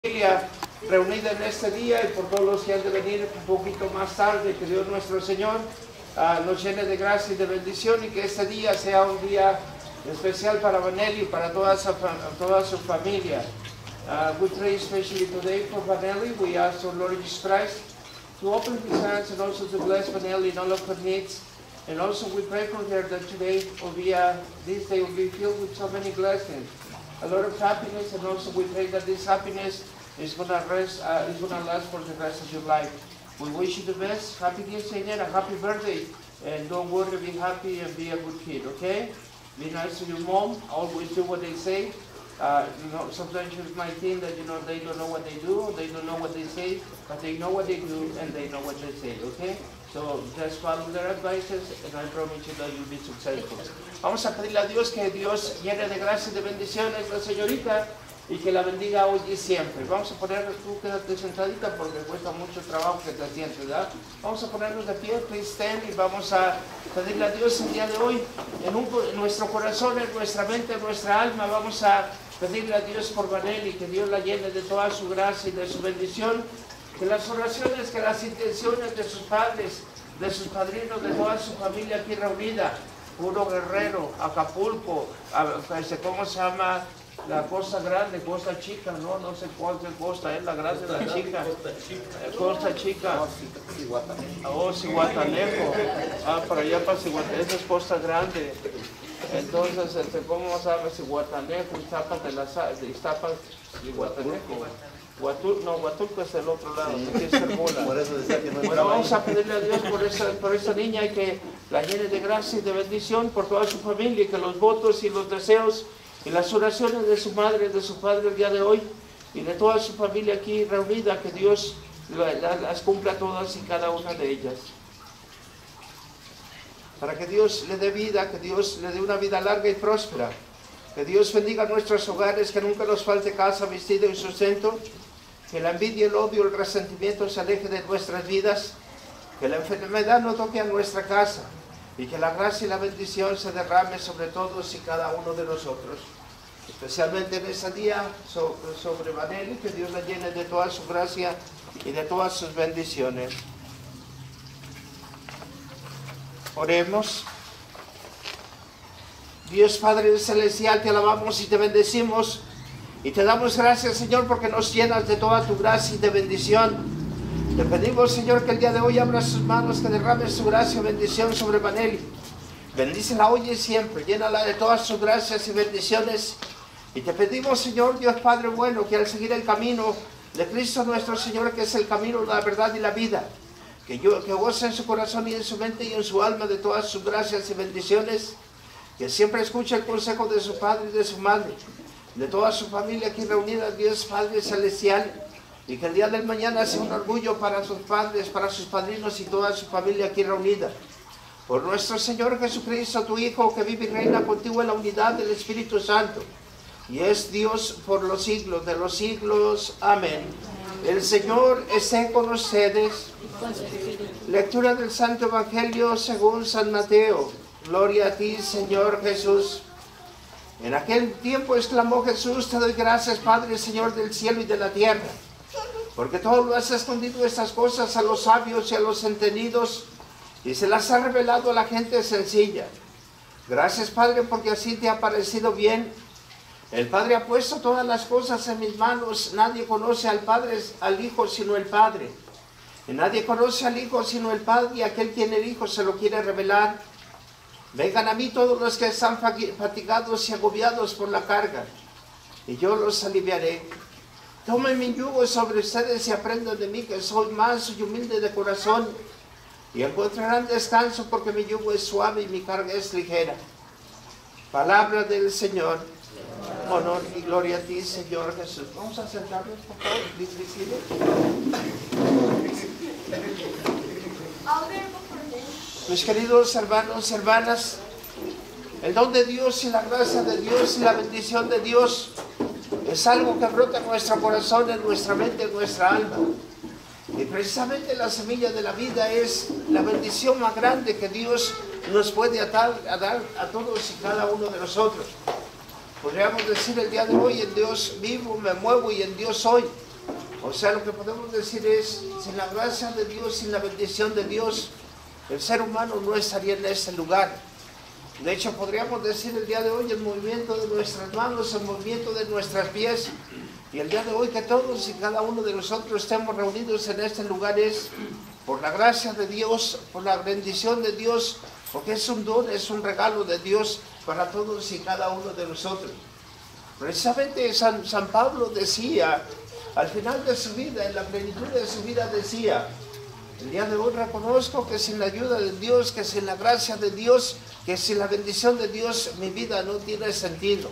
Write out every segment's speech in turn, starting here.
Familia reunida en este día y por todos los que han de venir un poquito más tarde, que Dios nuestro Señor nos llene de gracia y de bendición y que este día sea un día especial para Vanelli y para toda su familia. We pray especially today for Vanelli. We ask our Lord Jesus Christ to open His hands and also to bless Vanelli in all of her needs. And also we pray for her that today will be this day will be filled with so many blessings, a lot of happiness, and also we pray that this happiness is gonna last for the rest of your life. We wish you the best. Happy Día Señor, a happy birthday, and don't worry, be happy and be a good kid, okay? Be nice to your mom. Always do what they say. Sometimes you might think that they don't know what they do, they don't know what they say, but they know what they do and they know what they say, okay? So just follow their advices and I promise you that you'll be successful. Vamos a pedirle a Dios que Dios llene de gracia y de bendiciones a la señorita y que la bendiga hoy y siempre. Vamos a poner, tú quédate sentadita porque cuesta mucho trabajo que te sientes, ¿verdad? Vamos a ponernos de pie, please stand, y vamos a pedirle a Dios el día de hoy en nuestro corazón, en nuestra mente, en nuestra alma. Vamos a pedirle a Dios por Vanelli, que Dios la llene de toda su gracia y de su bendición. Que las oraciones, que las intenciones de sus padres, de sus padrinos, de toda su familia aquí reunida, Puro Guerrero, Acapulco, ¿cómo se llama? La Costa Grande, Costa Chica, no sé cuál costa es la grande, la chica. Costa Chica. Cihuatanejo. Para allá para Cihuatanejo, esa es Costa Grande. Entonces, ¿cómo se llama? Cihuatanejo, Iztapas, Cihuatanejo. Huatulco es el otro lado, aquí es Cerbola. Por eso decía que no. Bueno, vamos a pedirle a Dios por esta niña y que la llene de gracia y de bendición por toda su familia y que los votos y los deseos y las oraciones de su madre y de su padre el día de hoy y de toda su familia aquí reunida, que Dios las cumpla todas y cada una de ellas. Para que Dios le dé vida, que Dios le dé una vida larga y próspera. Que Dios bendiga nuestros hogares, que nunca nos falte casa, vestido y sustento. Que la envidia, el odio, el resentimiento se aleje de nuestras vidas. Que la enfermedad no toque a nuestra casa. Y que la gracia y la bendición se derrame sobre todos y cada uno de nosotros. Especialmente en ese día sobre Vanelli, que Dios la llene de toda su gracia y de todas sus bendiciones. Oremos. Dios Padre Celestial, te alabamos y te bendecimos y te damos gracias, Señor, porque nos llenas de toda tu gracia y de bendición. Te pedimos, Señor, que el día de hoy abra sus manos, que derrame su gracia y bendición sobre Vanelli. Bendícela hoy y siempre, llénala de todas sus gracias y bendiciones. Y te pedimos, Señor, Dios Padre bueno, que al seguir el camino de Cristo nuestro Señor, que es el camino, la verdad y la vida, que goce en su corazón y en su mente y en su alma de todas sus gracias y bendiciones. Que siempre escuche el consejo de su padre y de su madre, de toda su familia aquí reunida, Dios Padre Celestial, y que el día del mañana sea un orgullo para sus padres, para sus padrinos y toda su familia aquí reunida. Por nuestro Señor Jesucristo, tu Hijo, que vive y reina contigo en la unidad del Espíritu Santo, y es Dios por los siglos de los siglos. Amén. El Señor esté con ustedes. Lectura del Santo Evangelio según San Mateo. Gloria a ti, Señor Jesús. En aquel tiempo exclamó Jesús: te doy gracias, Padre, Señor del cielo y de la tierra, porque todo lo has escondido estas cosas a los sabios y a los entendidos, y se las ha revelado a la gente sencilla. Gracias, Padre, porque así te ha parecido bien. El Padre ha puesto todas las cosas en mis manos. Nadie conoce al Padre, al Hijo, sino el Padre. Y nadie conoce al Hijo sino el Padre, y aquel quien el Hijo se lo quiere revelar. Vengan a mí todos los que están fatigados y agobiados por la carga, y yo los aliviaré. Tomen mi yugo sobre ustedes y aprendan de mí, que soy manso y humilde de corazón, y encontrarán descanso, porque mi yugo es suave y mi carga es ligera. Palabra del Señor. Honor y gloria a ti, Señor Jesús. Vamos a sentarnos, por favor. Mis queridos hermanos y hermanas, el don de Dios y la gracia de Dios y la bendición de Dios es algo que brota en nuestro corazón, en nuestra mente, en nuestra alma. Y precisamente la semilla de la vida es la bendición más grande que Dios nos puede dar a todos y cada uno de nosotros. Podríamos decir el día de hoy: en Dios vivo, me muevo y en Dios soy. O sea, lo que podemos decir es, sin la gracia de Dios, sin la bendición de Dios, el ser humano no estaría en ese lugar. De hecho, podríamos decir el día de hoy el movimiento de nuestras manos, el movimiento de nuestras pies, y el día de hoy que todos y cada uno de nosotros estemos reunidos en este lugar es por la gracia de Dios, por la bendición de Dios, porque es un don, es un regalo de Dios para todos y cada uno de nosotros. Precisamente San Pablo decía, al final de su vida, en la plenitud de su vida decía, el día de hoy reconozco que sin la ayuda de Dios, que sin la gracia de Dios, que sin la bendición de Dios, mi vida no tiene sentido.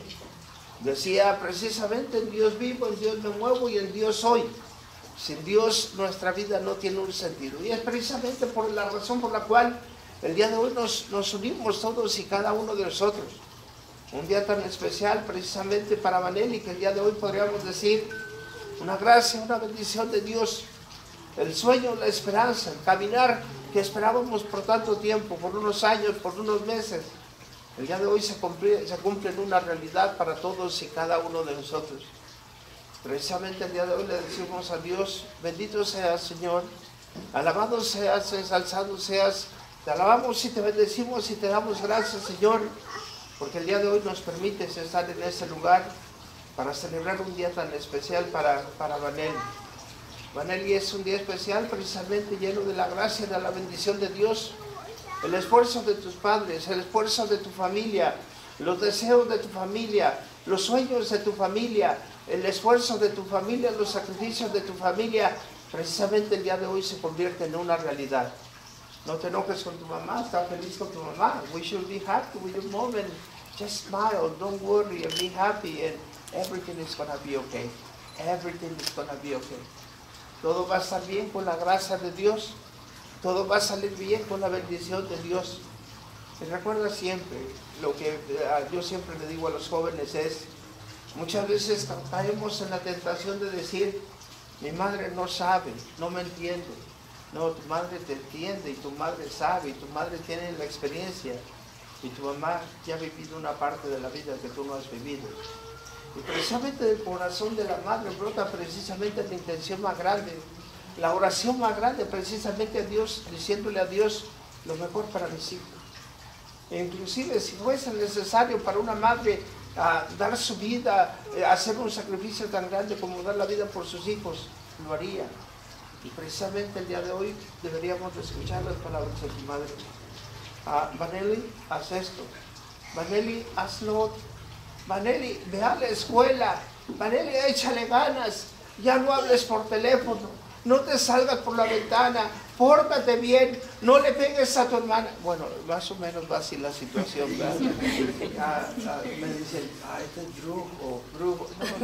Decía precisamente, en Dios vivo, en Dios me muevo y en Dios soy. Sin Dios nuestra vida no tiene un sentido. Y es precisamente por la razón por la cual el día de hoy nos unimos todos y cada uno de nosotros. Un día tan especial precisamente para Vanelli, que el día de hoy podríamos decir una gracia, una bendición de Dios. El sueño, la esperanza, el caminar que esperábamos por tanto tiempo, por unos años, por unos meses. El día de hoy se cumple en una realidad para todos y cada uno de nosotros. Precisamente el día de hoy le decimos a Dios, bendito seas Señor, alabado seas, ensalzado seas, te alabamos y te bendecimos y te damos gracias Señor, porque el día de hoy nos permites estar en ese lugar para celebrar un día tan especial para Vanelli. Vanelli es un día especial precisamente lleno de la gracia y de la bendición de Dios. El esfuerzo de tus padres, el esfuerzo de tu familia, los deseos de tu familia, los sueños de tu familia, el esfuerzo de tu familia, los sacrificios de tu familia, precisamente el día de hoy se convierte en una realidad. No te enojes con tu mamá, está feliz con tu mamá. We should be happy with your mom and just smile, don't worry and be happy and everything is going to be okay. Everything is going to be okay. Todo va a estar bien con la gracia de Dios. Todo va a salir bien con la bendición de Dios. Y recuerda siempre, lo que yo siempre le digo a los jóvenes es, muchas veces caemos en la tentación de decir, mi madre no sabe, no me entiende. No, tu madre te entiende y tu madre sabe y tu madre tiene la experiencia y tu mamá ya ha vivido una parte de la vida que tú no has vivido. Y precisamente del corazón de la madre brota precisamente la intención más grande, la oración más grande, precisamente a Dios, diciéndole a Dios lo mejor para mis hijos. E inclusive si fuese necesario para una madre dar su vida, hacer un sacrificio tan grande como dar la vida por sus hijos, lo haría. Y precisamente el día de hoy deberíamos escuchar las palabras de tu madre. Vanelli, haz esto. Vanelli, hazlo. Vanelli, ve a la escuela. Vanelli, échale ganas. Ya no hables por teléfono. No te salgas por la ventana. Pórtate bien. No le pegues a tu hermana. Bueno, más o menos va así la situación, ¿verdad? Me dicen, este es brujo. No,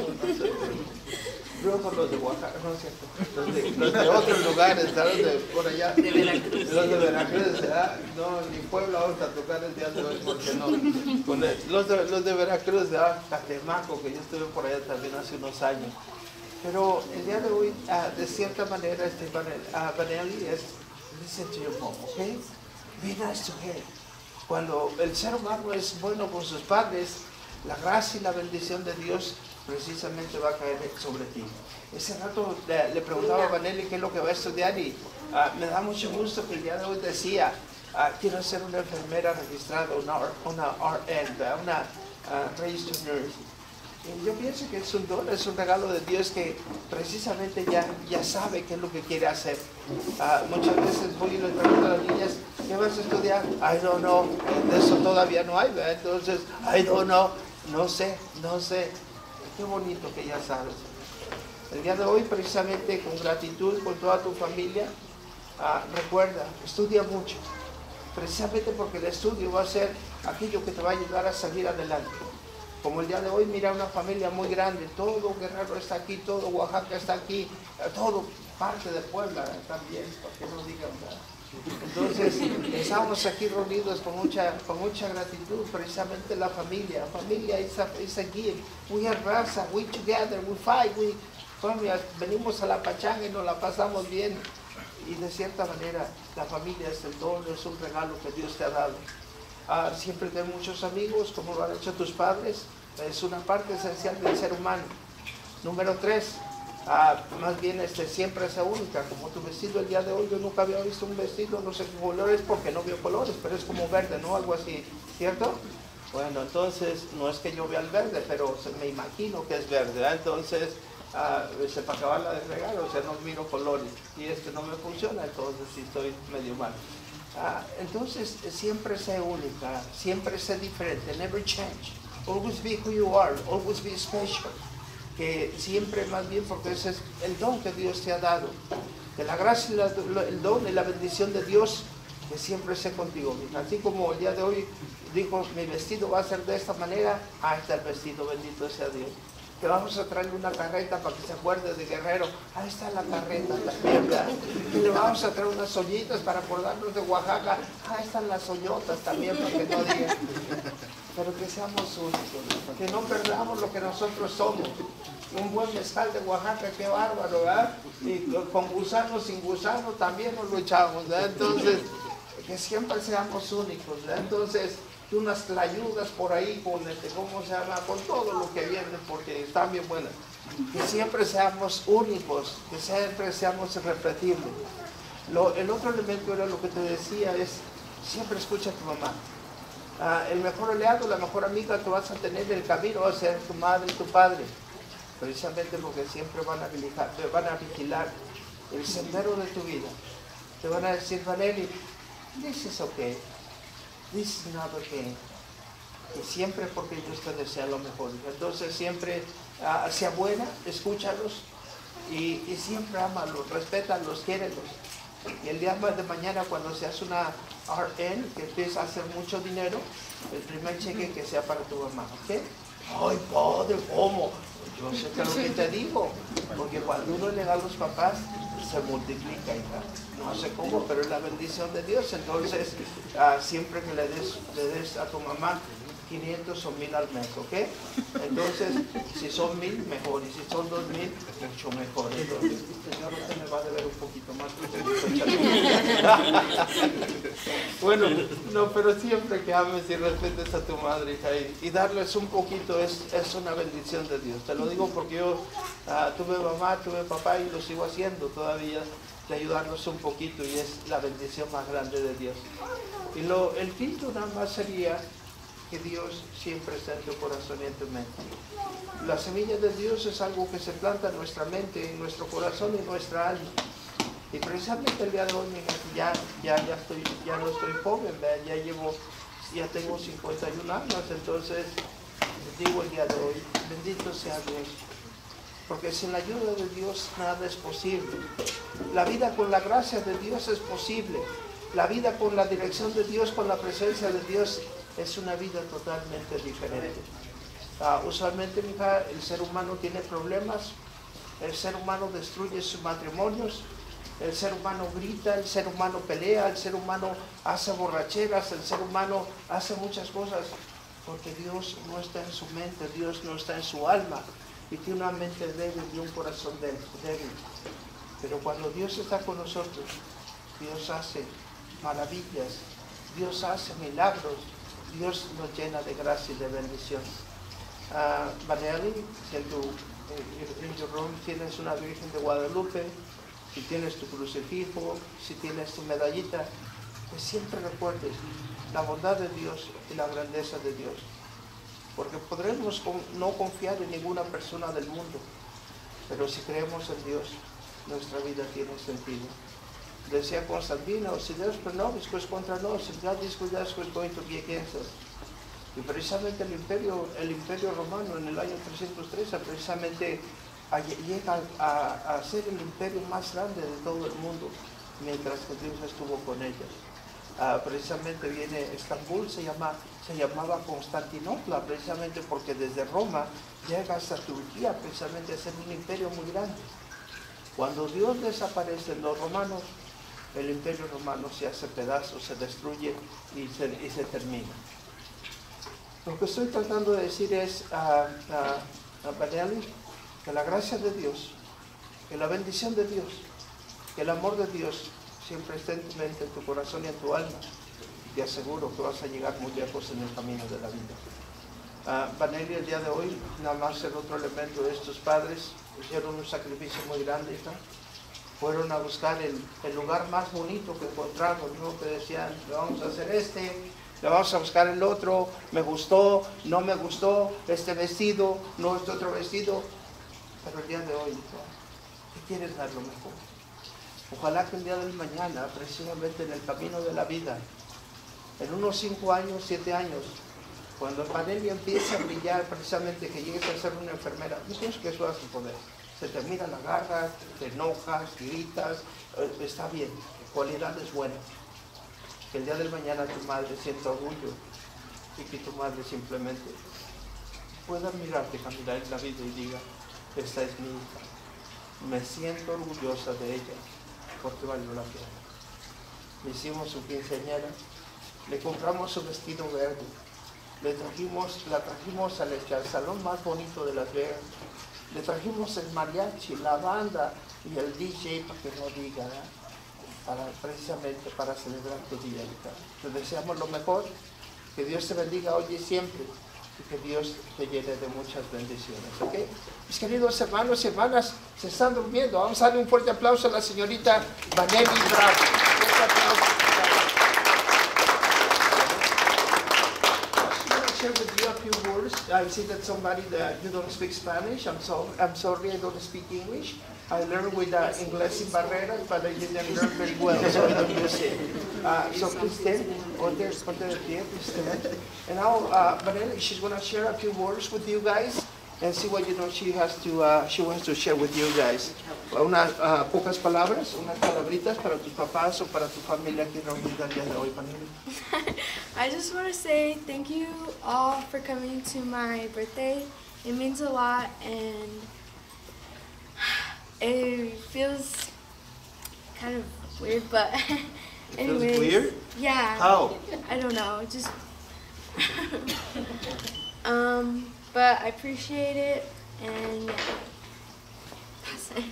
brujos los de Oaxaca, no es cierto. Los de otros lugares, ¿sabes? De por allá. De Veracruz. Los de Veracruz, ¿verdad? No, ni Puebla vamos a tocar el día de hoy, porque no. Los de Veracruz, ¿verdad? Catemaco, que yo estuve por allá también hace unos años. Pero el día de hoy, de cierta manera, Vanelli es, listen to your mom, okay? Be nice to her. Cuando el ser humano es bueno con sus padres, la gracia y la bendición de Dios precisamente va a caer sobre ti. Ese rato le preguntaba a Vanelli qué es lo que va a estudiar y me da mucho gusto que el día de hoy decía, quiero ser una enfermera registrada, una RN, una registered nurse. Y yo pienso que es un don, es un regalo de Dios que precisamente ya sabe qué es lo que quiere hacer. Muchas veces voy y les pregunto a las niñas, ¿qué vas a estudiar? I don't know. De eso todavía no hay, ¿verdad? Entonces, I don't know. No sé. Qué bonito que ya sabes. El día de hoy, precisamente con gratitud con toda tu familia, recuerda, estudia mucho. Precisamente porque el estudio va a ser aquello que te va a ayudar a salir adelante. Como el día de hoy, mira una familia muy grande, todo Guerrero está aquí, todo Oaxaca está aquí, todo parte de Puebla también, para que no digan nada. Entonces, estamos aquí reunidos con mucha gratitud, precisamente la familia. Familia is a gift. We are raza, we together, we fight, venimos a la pachanga y nos la pasamos bien. Y de cierta manera, la familia es el don, es un regalo que Dios te ha dado. Siempre ten muchos amigos, como lo han hecho tus padres, es una parte esencial del ser humano. Número 3, Más bien siempre es única, como tu vestido el día de hoy. Yo nunca había visto un vestido, no sé qué color es porque no veo colores, pero es como verde, ¿no? Algo así, ¿cierto? Bueno, entonces no es que yo vea el verde, pero me imagino que es verde, ¿verdad? Entonces, para acabarla de regar, o sea, no miro colores y no me funciona, entonces sí estoy medio mal. Entonces siempre sé única, siempre sé diferente, never change, always be who you are, always be special. Que siempre, más bien, porque ese es el don que Dios te ha dado, que la gracia y el don y la bendición de Dios, que siempre esté contigo. Así como el día de hoy dijo, mi vestido va a ser de esta manera, ahí está el vestido, bendito sea Dios. Que vamos a traerle una carreta para que se acuerde de Guerrero, ahí está la carreta también, ¿verdad? Y le vamos a traer unas ollitas para acordarnos de Oaxaca, ahí están las ollotas también, para que no digan. Pero que seamos únicos, que no perdamos lo que nosotros somos. Un buen mezcal de Oaxaca, qué bárbaro, ¿verdad? Y con gusano, sin gusano también nos lo echamos, ¿verdad? Entonces, que siempre seamos únicos, ¿verdad? Entonces, unas tlayudas por ahí con ¿cómo se llama? Con todo lo que viene, porque están bien buenas. Que siempre seamos únicos, que siempre seamos irrepetibles. El otro elemento era lo que te decía, es siempre escucha a tu mamá. El mejor aliado, la mejor amiga que vas a tener en el camino va a ser tu madre y tu padre, precisamente porque siempre van a vigilar el sendero de tu vida. Te van a decir, Vanelli, this is okay, this is not okay. Y siempre porque Dios te desea lo mejor. Entonces siempre sea buena, escúchalos y siempre ámalos, respétalos, quiérelos. Y el día de mañana, cuando seas una RN, que empieza a hacer mucho dinero, el primer cheque que sea para tu mamá, ¿ok? Ay, padre, ¿cómo? Yo sé que lo que te digo, porque cuando uno le da a los papás, se multiplica, hija. No sé cómo, pero es la bendición de Dios. Entonces, siempre que le des a tu mamá 500 o 1000 al mes, ¿ok? Entonces, si son 1000, mejor, y si son 2000, mucho mejor. Entonces, el Señor usted me va a deber un poquito más. Bueno, no, pero siempre que ames y respetes a tu madre, hija, y darles un poquito es una bendición de Dios. Te lo digo porque yo tuve mamá, tuve papá y lo sigo haciendo todavía, de ayudarnos un poquito, y es la bendición más grande de Dios. Y el quinto nada más sería que Dios siempre está en tu corazón y en tu mente. La semilla de Dios es algo que se planta en nuestra mente, en nuestro corazón y en nuestra alma. Y precisamente el día de hoy, ya no estoy joven, ya tengo 51 años, entonces les digo el día de hoy, bendito sea Dios. Porque sin la ayuda de Dios nada es posible. La vida con la gracia de Dios es posible. La vida con la dirección de Dios, con la presencia de Dios, es una vida totalmente diferente. Usualmente, mija, el ser humano tiene problemas, el ser humano destruye sus matrimonios, el ser humano grita, el ser humano pelea, el ser humano hace borracheras, el ser humano hace muchas cosas, porque Dios no está en su mente, Dios no está en su alma, y tiene una mente débil y un corazón débil. Pero cuando Dios está con nosotros, Dios hace maravillas, Dios hace milagros, Dios nos llena de gracia y de bendición. Vanelli, si en tu room tienes una Virgen de Guadalupe, si tienes tu crucifijo, si tienes tu medallita, pues siempre recuerdes la bondad de Dios y la grandeza de Dios. Porque podremos no confiar en ninguna persona del mundo, pero si creemos en Dios, nuestra vida tiene sentido. Decía Constantino, si Dios per nobis, pues contra nos, if God is with us, pues going to be against us. Y precisamente el imperio romano en el año 313 precisamente llega a ser el imperio más grande de todo el mundo, mientras que Dios estuvo con ellos. Precisamente viene Estambul, se llamaba Constantinopla, precisamente porque desde Roma llega hasta Turquía, precisamente a ser un imperio muy grande. Cuando Dios desaparece en los romanos, el imperio romano se hace pedazos, se destruye y se termina. Lo que estoy tratando de decir es a Vanelli, que la gracia de Dios, que la bendición de Dios, que el amor de Dios siempre esté en tu mente, en tu corazón y en tu alma. Te aseguro que vas a llegar muy lejos en el camino de la vida. Vanelli, el día de hoy, nada más el otro elemento de estos padres, hicieron un sacrificio muy grande, ¿no? Fueron a buscar el lugar más bonito que encontraron, ¿no? Que decían, le vamos a hacer le vamos a buscar el otro, me gustó, no me gustó, este vestido, no este otro vestido. Pero el día de hoy, ¿no? ¿Qué quieres dar lo mejor? Ojalá que el día del mañana, precisamente en el camino de la vida, en unos 5 años, 7 años, cuando el panel empiece a brillar, precisamente que llegues a ser una enfermera, no tienes que eso a su poder. Se te mira la garra, te enojas, gritas, está bien, cualidades buenas. Que el día del mañana tu madre sienta orgullo y que tu madre simplemente pueda mirarte, caminar en la vida y diga, esta es mi hija, me siento orgullosa de ella porque valió la pena. Le hicimos su quinceañera, le compramos su vestido verde, la trajimos al salón más bonito de Las Vegas, le trajimos el mariachi, la banda y el DJ para que no diga, precisamente para celebrar tu día. Te deseamos lo mejor, que Dios te bendiga hoy y siempre, y que Dios te llene de muchas bendiciones, ¿ok? Mis queridos hermanos y hermanas, se están durmiendo. Vamos a darle un fuerte aplauso a la señorita Vanelli Bravo. Fuerte aplauso. Share with you a few words. I see that somebody that you don't speak Spanish. I'm sorry, I don't speak English. I learned with Inglés sin Barreras, but I didn't learn very well, so I don't use it. So please stand. Ponte de pie, please stand. And now, Vanelli, she's going to share a few words with you guys and see what she wants to share with you guys. Unas pocas palabras, unas palabritas para tus papás o para tu familia aquí reunida el día de hoy, Vanelli. I just want to say thank you all for coming to my birthday. It means a lot, and it feels kind of weird, but anyways. Feels weird? Yeah. How? I don't know, just but I appreciate it, and that's it.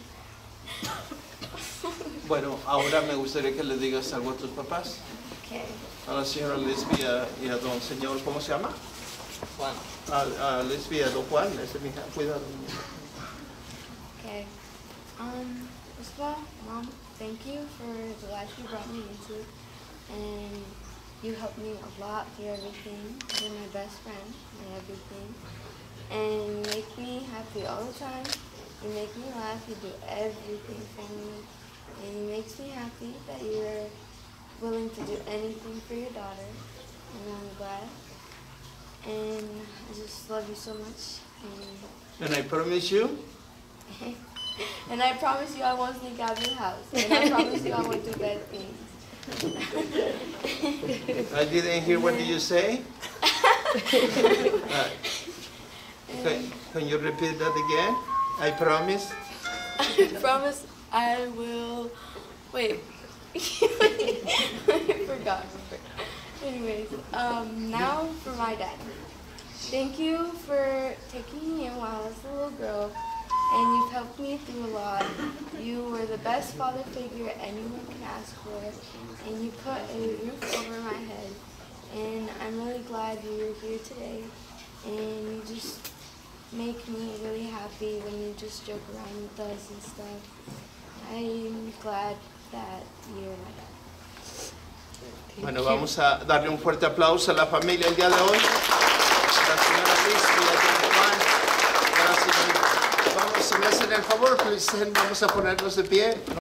Bueno, ahora me gustaría que le digas algo a tus papás. Okay. A la señora Lesbia y a don señor, ¿cómo se llama? Juan. A Lesbia, don Juan, ese es mi hija, cuidado. Okay. First of all, Mom, thank you for the life you brought me into, and you helped me a lot through everything. You're my best friend and everything, and you make me happy all the time. You make me laugh. You do everything for me, and it makes me happy that you're willing to do anything for your daughter, and I'm glad. And I just love you so much. And I promise you. And I promise you I won't sneak out of your house. And I promise you I won't do bad things. I didn't hear what did you say? Can you repeat that again? I promise. I promise I will. Wait. I forgot. Anyways, now for my dad. Thank you for taking me in while I was a little girl, and you've helped me through a lot. You were the best father figure anyone can ask for, and you put a roof over my head. And I'm really glad you're here today, and you just make me really happy when you just joke around with us and stuff. I'm glad that you're my dad. Bueno, vamos a darle un fuerte aplauso a la familia el día de hoy. La señora Liz y a don Juan. Gracias. Vamos, si me hacen el favor, pues, vamos a ponernos de pie.